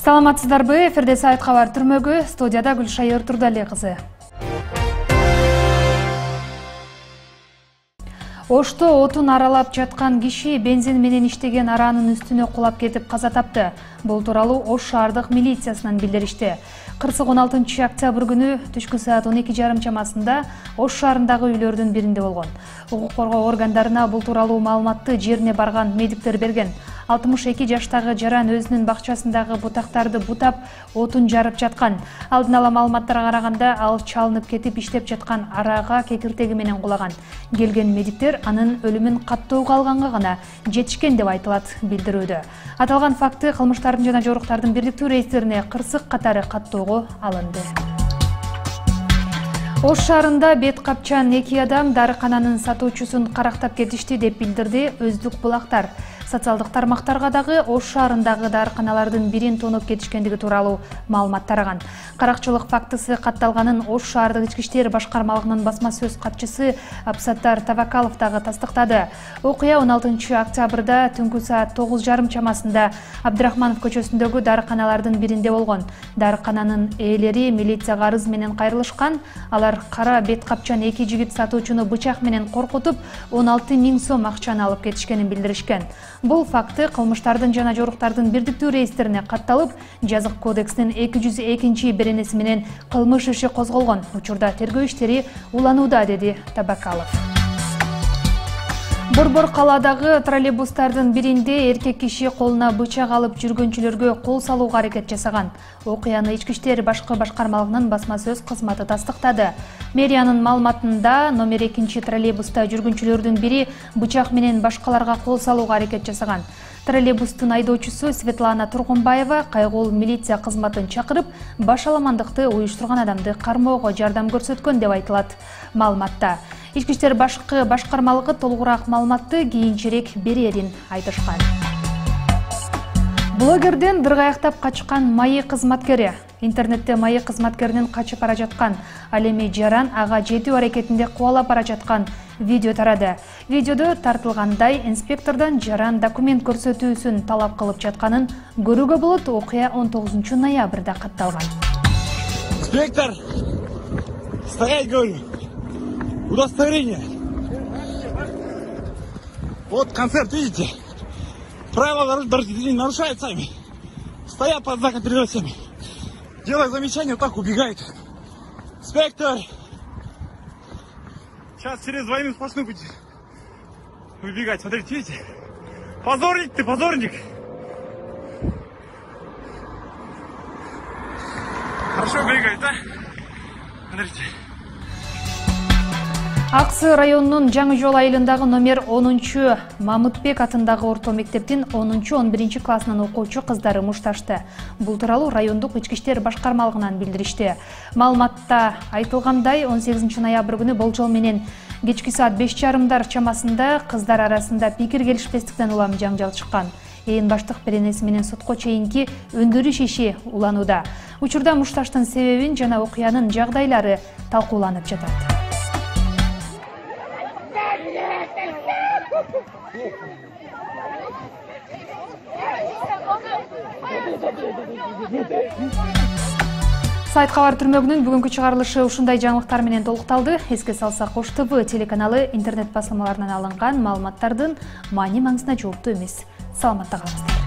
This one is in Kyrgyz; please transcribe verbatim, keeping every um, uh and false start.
Саламатсыздарбы, эфирде сайт кабар түрмөгү, студияда Гүлшайыр Турдали кызы. Ошто отун аралап жаткан киши бензин менен иштеген аранын үстүнө кулап кетип каза тапты. Бул тууралуу Ош шаардык милициясынан билдиришти. Кырсык он алтынчы октябрь күнү түшкү саат он эки жарым чамасында Ош шаарындагы үйлөрдүн биринде болгон. Укук коргоо органдарына бул тууралуу маалыматты жерине барган медиктер берген. алтымыш эки жаштагы жаран өзүнүн бакчасындагы бутактарды бутап, отун жарып жаткан. Алдын ала маалыматтарга караганда, ал чалынып кетип иштеп жаткан арага кекиртеги менен кулаган. Келген медиктер анын өлүмүн каттоого алганга гана жетишкен деп айтылат билдирүүдө. Аталган факты кылмыштардын жана жоруктардын бирдиктүү рейстерине кырсык катары каттоого алынды. Ош шаарында бет капчан эки адам дарыкананын сатуучусун карактап кетишти деп билдирди Өздүк Булактар. Социалдык тармактарга дагы Ош шаарындагы дарыканалардын бирин тоноп кетишкендиги тууралуу маалымат тараган. Каракчылык фактысы катталганын Ош шаардык ички иштер башкармалыгынын басма сөз катчысы Абсаттар Тавакалов дагы тастыктады. Окуя он алтынчы октябрда түнкү саат тогуз жарым чамасында Абдрахманов көчөсүндөгү дарыканалардын биринде болгон. Дарыкананын ээлери милицияга арыз менен кайрылышкан. Алар кара бет капчан эки жигит сатуучуну бычак менен коркутуп, он алты миң сом акчаны алып кетишкенин билдиришкен. Бул факты кылмыштардын жана жоруктардын бирдиктүү рейстерине катталып, жазык кодекстин эки жүз экинчи беренеси менен кылмыш иши козголгон. Учурда тергөө иштери уланууда, деди Табакалов. Борбор калаадагы троллейбустардын биринде эркек киши колуна бычак алып жүргөнчүлөргө кол салууга аракет жасаган. Окуяны ички иштер башкы башкармалыгынын басма сөз кызматы тастыктады. Мэриянын маалыматында номер экинчи троллейбуста жүргөнчүлөрдүн бири бычак менен башкаларга кол салууга аракет жасаган. Троллейбустун айдоочусу Светлана Тургунбаева кайгыл милиция кызматын чакырып, баш аламандыкты уюштурган адамды кармоого жардам көрсөткөн деп айтылат маалыматта. Ички иштер башкы башкармалыгы толугураак маалыматты кийинчерээк берерин айтышкан. Блогерден дыргаяктап качкан майы кызматкери. Интернетте майы кызматкеринин качып бара жаткан, ал эми жаран ага жетүү аракетинде кубалап бара жаткан видео тарады. Видеодо тартылгандай инспектордон жаран документ көрсөтүүсүн талап кылып жатканын көрүүгө болот. Окуя он тогузунчу ноябрда катталган. Инспектор, стоять, говорю. Удостоверение. Вот концерт, видите? Правила дорожного движения нарушают сами. Стоят под знаком перед всеми. Делая замечание, вот так убегает. Инспектор. Сейчас через двойную сплошную будете выбегать. Смотрите, видите? Позорник ты, позорник. Хорошо убегает, да? Смотрите. Аксы районунун Жаңы жол айылындагы номер онунчу Мамытбек атындагы орто мектептин онунчу он биринчи классынын окуучу кыздары мушташты. Бул тууралуу райондук ички иштер башкармалыгынан билдиришти. Маалыматта айтылгандай, он сегизинчи ноябрь күнү болжол менен кечки саат беш жарымдар чамасында кыздар арасында пикир келишпестиктен улам жаңжал чыккан. Ээн баштык беренеси менен сотко чейинки өндүрүш иши уланууда. Учурда мушташтын себебин жана окуянын жагдайлары талкууланып жатат. Сайт кабар түрмөгүнүн бүгүнкү чыгарылышы ушундай жаңылыктар менен толукталды. Эске салсак, Ош ТВ телеканалы интернет басылмаларынан алынган маалыматтардын маани маңызына жооптуу эмес. Саламатта калыңыздар.